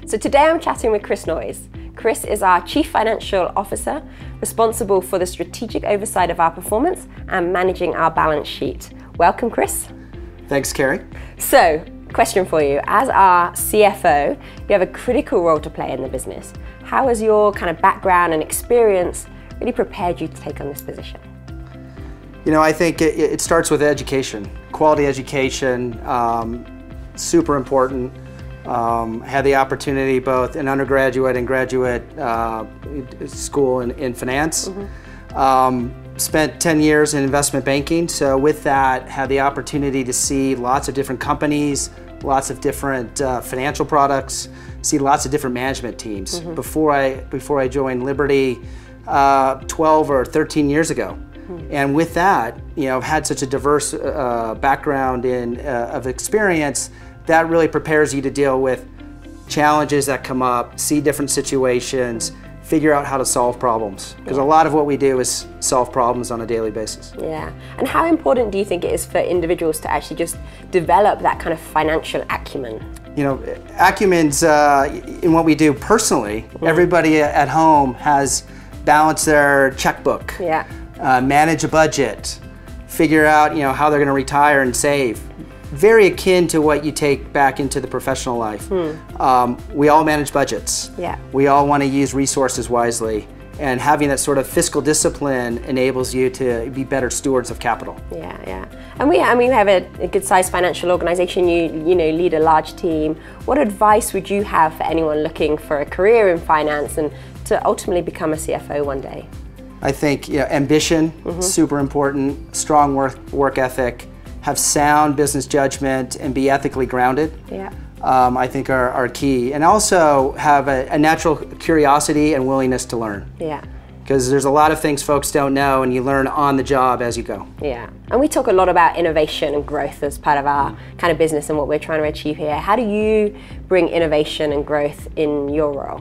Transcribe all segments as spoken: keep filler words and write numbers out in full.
So today I'm chatting with Chris Noyes. Chris is our Chief Financial Officer, responsible for the strategic oversight of our performance and managing our balance sheet. Welcome, Chris. Thanks, Carrie. So, question for you. As our C F O, you have a critical role to play in the business. How has your kind of background and experience really prepared you to take on this position? You know, I think it, it starts with education. Quality education, um, super important. Um, had the opportunity both in undergraduate and graduate uh, school in, in finance. Mm-hmm. um, spent ten years in investment banking, so with that had the opportunity to see lots of different companies, lots of different uh, financial products, see lots of different management teams. Mm-hmm. Before I before I joined Liberty uh, twelve or thirteen years ago. Mm-hmm. And with that, you know, I've had such a diverse uh, background in uh, of experience that really prepares you to deal with challenges that come up, see different situations, figure out how to solve problems. Because yeah. a lot of what we do is solve problems on a daily basis. Yeah, and how important do you think it is for individuals to actually just develop that kind of financial acumen? You know, acumen's uh, in what we do personally. Mm-hmm. Everybody at home has balanced their checkbook, yeah. uh, manage a budget, figure out you know how they're going to retire and save. Very akin to what you take back into the professional life. Hmm. Um, we all manage budgets. Yeah. We all want to use resources wisely, and having that sort of fiscal discipline enables you to be better stewards of capital. Yeah, yeah. And we, I mean, we have a, a good-sized financial organization. You, you know, lead a large team. What advice would you have for anyone looking for a career in finance and to ultimately become a C F O one day? I think you know, ambition, mm-hmm. super important. Strong work work ethic. Have sound business judgment and be ethically grounded, yeah. um, I think are, are key. And also have a, a natural curiosity and willingness to learn. Yeah. Because there's a lot of things folks don't know and you learn on the job as you go. Yeah, and we talk a lot about innovation and growth as part of our mm. kind of business and what we're trying to achieve here. How do you bring innovation and growth in your role?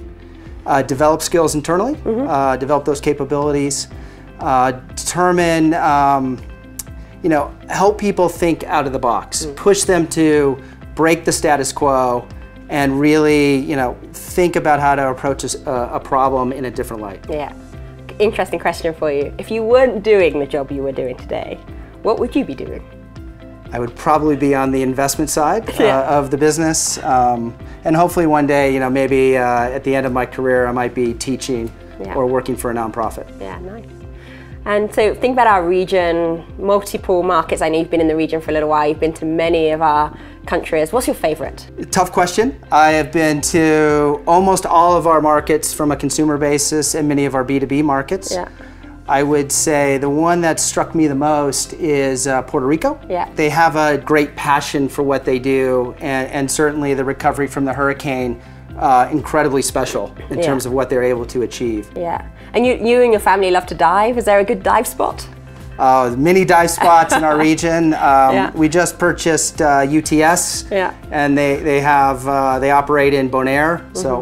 Uh, develop skills internally, mm-hmm. uh, develop those capabilities, uh, determine um, you know, help people think out of the box, mm. push them to break the status quo and really, you know, think about how to approach a, a problem in a different light. Yeah. Interesting question for you. If you weren't doing the job you were doing today, what would you be doing? I would probably be on the investment side yeah. uh, of the business. Um, and hopefully one day, you know, maybe uh, at the end of my career, I might be teaching yeah. or working for a nonprofit. Yeah, nice. And so think about our region, multiple markets. I know you've been in the region for a little while. You've been to many of our countries. What's your favorite? Tough question. I have been to almost all of our markets from a consumer basis and many of our B two B markets. Yeah. I would say the one that struck me the most is uh, Puerto Rico. Yeah. They have a great passion for what they do, and, and certainly the recovery from the hurricane Uh, incredibly special in yeah. terms of what they're able to achieve. Yeah, and you, you and your family love to dive. Is there a good dive spot? Uh, many dive spots in our region. Um, yeah. We just purchased uh, U T S, yeah. and they they have uh, they operate in Bonaire, mm-hmm. so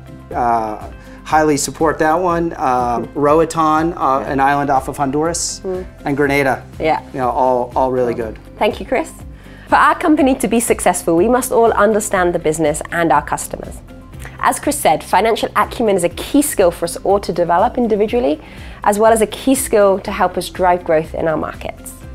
uh, highly support that one. Uh, mm-hmm. Roatan, uh, yeah. an island off of Honduras, mm. and Grenada. Yeah, you know, all all really oh. good. Thank you, Chris. For our company to be successful, we must all understand the business and our customers. As Chris said, financial acumen is a key skill for us all to develop individually, as well as a key skill to help us drive growth in our markets.